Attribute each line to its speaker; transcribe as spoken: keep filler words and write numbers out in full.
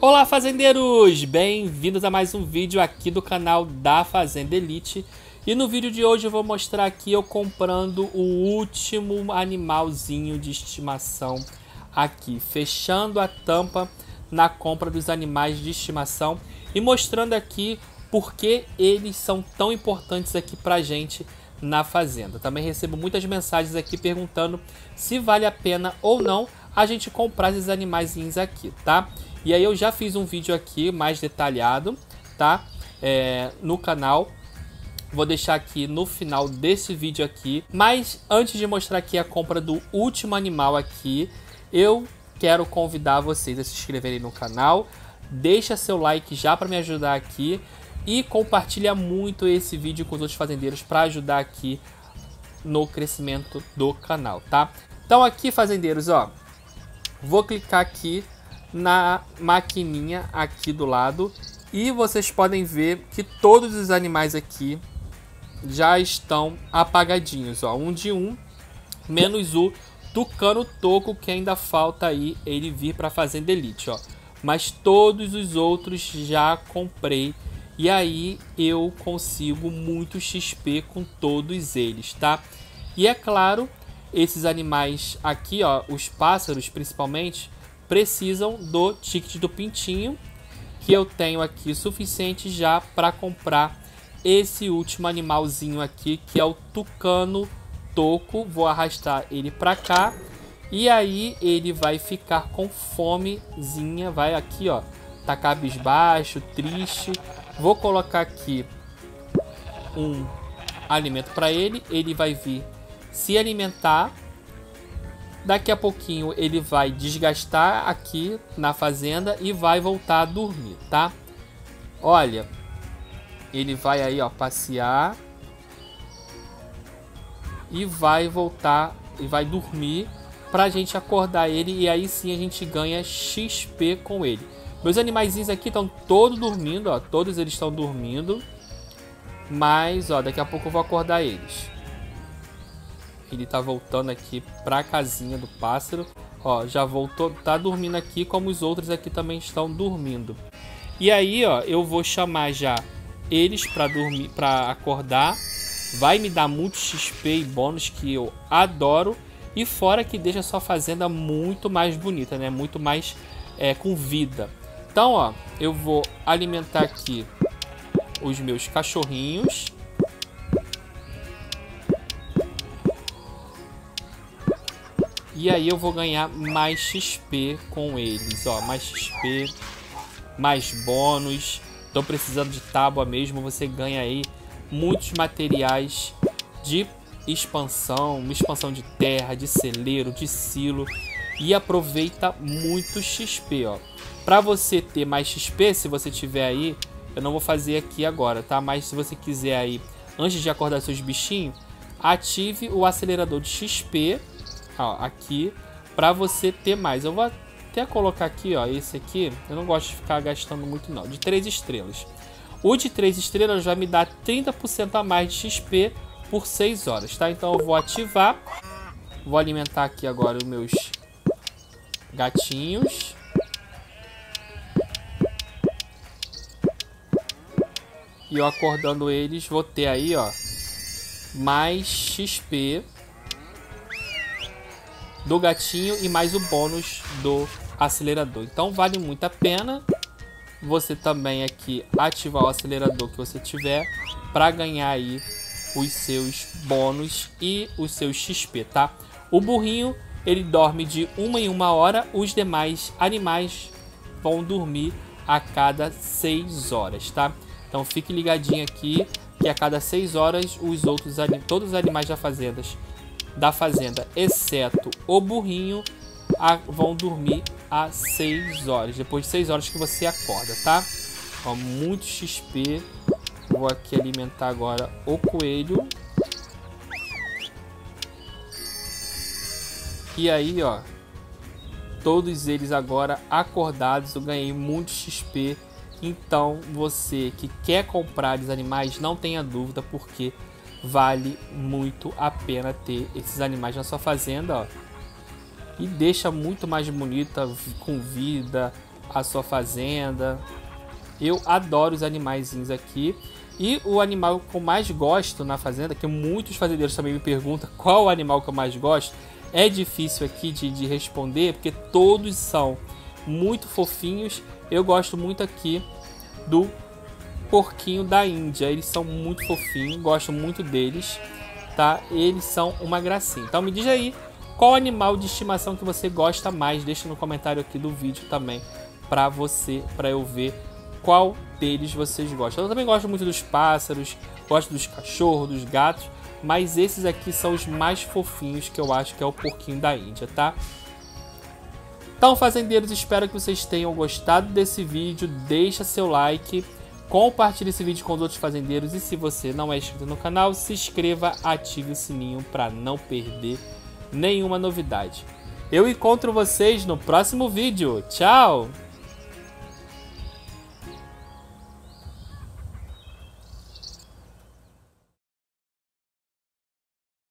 Speaker 1: Olá fazendeiros, bem-vindos a mais um vídeo aqui do canal da Fazenda Elite. E no vídeo de hoje eu vou mostrar aqui eu comprando o último animalzinho de estimação aqui, fechando a tampa na compra dos animais de estimação e mostrando aqui por que eles são tão importantes aqui pra gente na fazenda. Também recebo muitas mensagens aqui perguntando se vale a pena ou não a gente comprar esses animaizinhos aqui, tá? E aí eu já fiz um vídeo aqui mais detalhado, tá? É, no canal. Vou deixar aqui no final desse vídeo aqui. Mas antes de mostrar aqui a compra do último animal aqui, eu quero convidar vocês a se inscreverem no canal. Deixa seu like já para me ajudar aqui. E compartilha muito esse vídeo com os outros fazendeiros para ajudar aqui no crescimento do canal, tá? Então aqui, fazendeiros, ó. Vou clicar aqui na maquininha aqui do lado e vocês podem ver que todos os animais aqui já estão apagadinhos, ó, um de um, menos o Tucano Toco, que ainda falta aí ele vir para Fazenda Elite, ó. Mas todos os outros já comprei e aí eu consigo muito X P com todos eles, tá? E é claro, esses animais aqui, ó, os pássaros principalmente, precisam do ticket do pintinho, que eu tenho aqui suficiente já para comprar esse último animalzinho aqui, que é o Tucano Toco. Vou arrastar ele para cá e aí ele vai ficar com fomezinha, vai aqui, ó, tá cabisbaixo, triste. Vou colocar aqui um alimento para ele, ele vai vir se alimentar. Daqui a pouquinho ele vai desgastar aqui na fazenda e vai voltar a dormir, tá? Olha, ele vai aí, ó, passear e vai voltar e vai dormir pra gente acordar ele e aí sim a gente ganha X P com ele. Meus animaizinhos aqui estão todos dormindo, ó, todos eles estão dormindo, mas ó, daqui a pouco eu vou acordar eles. Ele tá voltando aqui pra casinha do pássaro. Ó, já voltou, tá dormindo aqui, como os outros aqui também estão dormindo. E aí, ó, eu vou chamar já eles pra dormir, pra acordar. Vai me dar muito X P e bônus que eu adoro. E fora que deixa a sua fazenda muito mais bonita, né? Muito mais é, com vida. Então, ó, eu vou alimentar aqui os meus cachorrinhos. E aí eu vou ganhar mais X P com eles, ó, mais X P, mais bônus. Tô precisando de tábua mesmo, você ganha aí muitos materiais de expansão, expansão de terra, de celeiro, de silo. E aproveita muito X P, ó. Pra você ter mais X P, se você tiver aí, eu não vou fazer aqui agora, tá? Mas se você quiser aí, antes de acordar seus bichinhos, ative o acelerador de X P. Ó, aqui para você ter mais. Eu vou até colocar aqui, ó, esse aqui. Eu não gosto de ficar gastando muito não, de três estrelas. O de três estrelas vai me dar trinta por cento a mais de X P por seis horas, tá? Então eu vou ativar. Vou alimentar aqui agora os meus gatinhos. E eu acordando eles, vou ter aí, ó, mais X P do gatinho e mais o bônus do acelerador. Então vale muito a pena você também aqui ativar o acelerador que você tiver para ganhar aí os seus bônus e os seus X P, tá? O burrinho, ele dorme de uma em uma hora, os demais animais vão dormir a cada seis horas, tá? Então fique ligadinho aqui que a cada seis horas os outros todos os animais da fazenda da fazenda, exceto o burrinho, a, vão dormir às seis horas. Depois de seis horas que você acorda, tá? Ó, muito X P. Vou aqui alimentar agora o coelho. E aí, ó, todos eles agora acordados. Eu ganhei muito X P. Então, você que quer comprar os animais, não tenha dúvida, porque vale muito a pena ter esses animais na sua fazenda, ó. E deixa muito mais bonita, com vida, a sua fazenda. Eu adoro os animaizinhos aqui. E o animal que eu mais gosto na fazenda, que muitos fazendeiros também me perguntam qual o animal que eu mais gosto, é difícil aqui de, de responder, porque todos são muito fofinhos. Eu gosto muito aqui do porquinho da Índia. Eles são muito fofinhos, gosto muito deles, tá? Eles são uma gracinha. Então me diz aí qual animal de estimação que você gosta mais. Deixa no comentário aqui do vídeo também, pra você, pra eu ver qual deles vocês gostam. Eu também gosto muito dos pássaros, gosto dos cachorros, dos gatos, mas esses aqui são os mais fofinhos, que eu acho que é o porquinho da Índia, tá? Então, fazendeiros, espero que vocês tenham gostado desse vídeo. Deixa seu like, compartilhe esse vídeo com os outros fazendeiros e se você não é inscrito no canal, se inscreva, ative o sininho para não perder nenhuma novidade. Eu encontro vocês no próximo vídeo. Tchau!